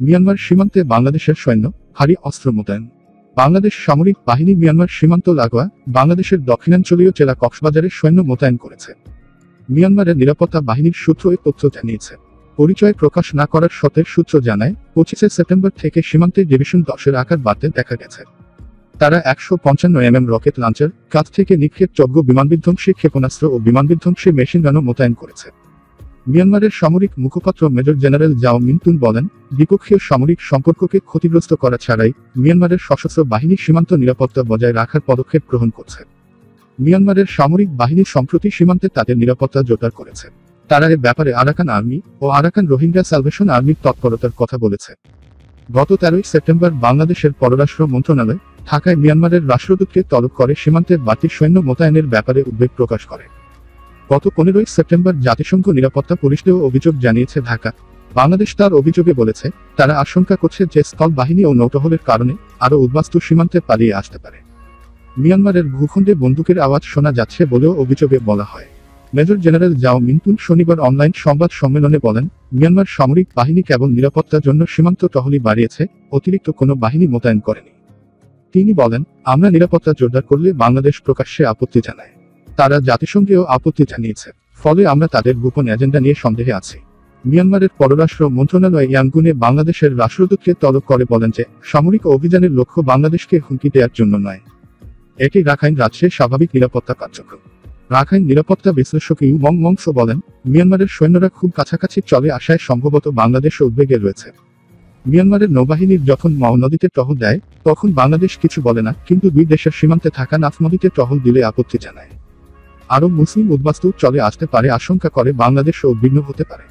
Myanmar সীমান্তে বাংলাদেশের সৈন্য ভারী অস্ত্র মোতায়েন। বাংলাদেশ সামরিক বাহিনী মিয়ানমার সীমান্ত লাগোয়া বাংলাদেশের দক্ষিণাঞ্চলীয় জেলা কক্সবাজারে সৈন্য মোতায়েন করেছে। মিয়ানমারের নিরাপত্তা বাহিনীর সূত্র এ তথ্য জানিয়েছে। পরিচয় প্রকাশ না করার সত্ত্বেও সূত্র জানায় 25 সেপ্টেম্বর থেকে সীমান্তে ডিভিশন 10-এর আকার বাড়তে দেখা গেছে। তারা 155 রকেট লঞ্চার, কাঁধ থেকে নিক্ষেপযোগ্য বিমানবিধ্বংসী ক্ষেপণাস্ত্র ও বিমানবিধ্বংসী মেশিনগানও মোতায়েন করেছে। মিয়ানমারের সামরিক মুখপাত্র মেজর জেনারেল জাও মিনতুন বলেন, দ্বিপক্ষীয় সামরিক সম্পর্ককে ক্ষতিগ্রস্ত করা ছাড়াই মিয়ানমারের সশস্ত্র বাহিনী সীমান্ত নিরাপত্তা বজায় রাখার পদক্ষেপ গ্রহণ করছে। মিয়ানমারের সামরিক বাহিনী সম্প্রতি সীমান্তে তাদের নিরাপত্তা জোরদার করেছে। তারা এ ব্যাপারে আরাকান আর্মি ও আরাকান রোহিঙ্গা স্যালভেশন আর্মির তৎপরতার কথা বলেছে। গত 13 সেপ্টেম্বর বাংলাদেশের পররাষ্ট্র মন্ত্রণালয় ঢাকায় মিয়ানমারের রাষ্ট্রদূতকে তলব করে সীমান্তে বাড়তি সৈন্য মোতায়েনের ব্যাপারে উদ্বেগ প্রকাশ করে। গত 15 সেপ্টেম্বর জাতিসংঘ নিরাপত্তা পরিষদেও অভিযোগ জানিয়েছে ঢাকা। বাংলাদেশ তার অভিযোগে বলেছে, তারা আশঙ্কা করছে যে স্থল বাহিনী ও নৌটহলের কারণে আরও উদ্বাস্তু সীমান্তে পালিয়ে আসতে পারে। মিয়ানমারের ভূখণ্ডে বন্দুকের আওয়াজ শোনা যাচ্ছে বলেও অভিযোগে বলা হয়। মেজর জেনারেল জাও মিনতুন শনিবার অনলাইন সংবাদ সম্মেলনে বলেন, মিয়ানমার সামরিক বাহিনী কেবল নিরাপত্তার জন্য সীমান্ত টহলি বাড়িয়েছে, অতিরিক্ত কোনো বাহিনী মোতায়েন করেনি। তিনি বলেন, আমরা নিরাপত্তা জোরদার করলে বাংলাদেশ প্রকাশ্যে আপত্তি জানায়। তারা জাতিসংঘেও আপত্তি জানিয়েছে, ফলে আমরা তাদের গোপন এজেন্ডা নিয়ে সন্দেহে আছি। মিয়ানমারের পররাষ্ট্র মন্ত্রণালয় ইয়াঙ্গুনে বাংলাদেশের রাষ্ট্রদূতকে তলব করে বলেন যে, সামরিক অভিযানের লক্ষ্য বাংলাদেশকে হুমকি দেওয়ার জন্য নয়, এটি রাখাইন রাজ্যের স্বাভাবিক নিরাপত্তা কার্যক্রম। রাখাইন নিরাপত্তা বিশ্লেষক ইউ মং মংসো বলেন, মিয়ানমারের সৈন্যরা খুব কাছাকাছি চলে আসায় সম্ভবত বাংলাদেশ উদ্বেগে রয়েছে। মিয়ানমারের নৌবাহিনীর যখন মাও নদীতে টহল দেয় তখন বাংলাদেশ কিছু বলে না, কিন্তু দুই দেশের সীমান্তে থাকা নাফ নদীতে টহল দিলে আপত্তি জানায়। আরও মুসলিম উদ্বাস্তু চলে আসতে পারে আশঙ্কা করে বাংলাদেশ উদ্বিগ্ন হতে পারে।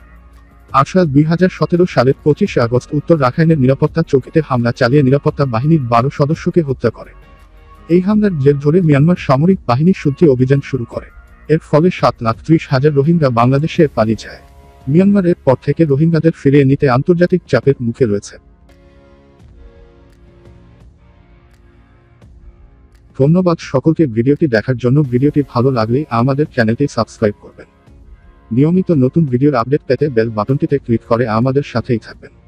2017 সালের 25 আগস্ট উত্তর রাখাইনের নিরাপত্তা চৌকিতে হামলা চালিয়ে নিরাপত্তা বাহিনীর 12 সদস্যকে হত্যা করে। এই হামলার জের ধরে মিয়ানমার সামরিক বাহিনী শুদ্ধি অভিযান শুরু করে। এর ফলে 7,30,000 রোহিঙ্গা বাংলাদেশে পালিয়ে যায়। মিয়ানমার এর পর থেকে রোহিঙ্গাদের ফিরিয়ে নিতে আন্তর্জাতিক চাপের মুখে রয়েছে। ধন্যবাদ সকলকে ভিডিওটি দেখার জন্য। ভিডিওটি ভালো লাগলে আমাদের চ্যানেলটি সাবস্ক্রাইব করবেন। নিয়মিত নতুন ভিডিওর আপডেট পেতে বেল বাটনটিতে ক্লিক করে আমাদের সাথেই থাকবেন।